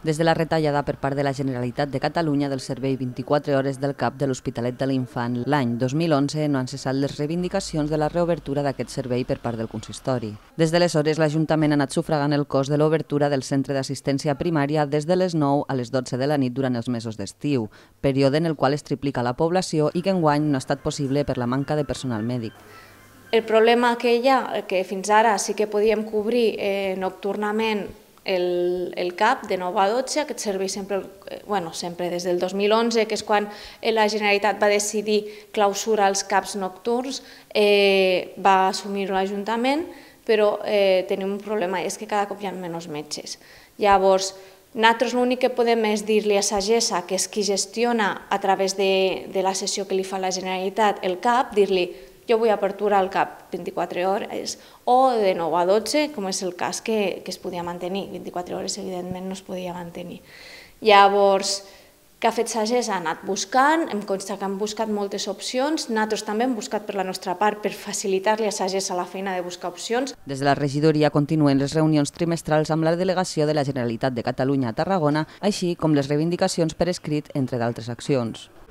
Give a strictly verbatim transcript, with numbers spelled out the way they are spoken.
Des de la retallada per part de la Generalitat de Catalunya del servei vint-i-quatre hores del CAP de l'Hospitalet de l'Infant l'any dos mil onze no han cessat les reivindicacions de la reobertura d'aquest servei per part del consistori. Des d'aleshores, l'Ajuntament ha anat sufragant el cost de l'obertura del centre d'assistència primària des de les nou a les dotze de la nit durant els mesos d'estiu, període en el qual es triplica la població i que enguany no ha estat possible per la manca de personal mèdic. El problema que hi ha, que fins ara sí que podíem cobrir eh, nocturnament el, el CAP de nou a dotze, aquest servei sempre, eh, bueno, sempre des del dos mil onze, que és quan la Generalitat va decidir clausurar els CAPs nocturns, eh, va assumir l'Ajuntament, però eh, tenim un problema, és que cada cop hi ha menys metges. Llavors, nosaltres l'únic que podem és dir-li a Sagessa, que és qui gestiona a través de, de la sessió que li fa la Generalitat el CAP, dir-li jo vull apertura al CAP vint-i-quatre hores o de nou a dotze, com és el cas que, que es podia mantenir. vint-i-quatre hores, evidentment, no es podia mantenir. Llavors, què ha fet Sagessa? Ha anat buscant, em consta que han buscat moltes opcions, nosaltres també hem buscat per la nostra part per facilitar-li a Sagessa la feina de buscar opcions. Des de la regidoria continuen les reunions trimestrals amb la delegació de la Generalitat de Catalunya a Tarragona, així com les reivindicacions per escrit, entre d'altres accions.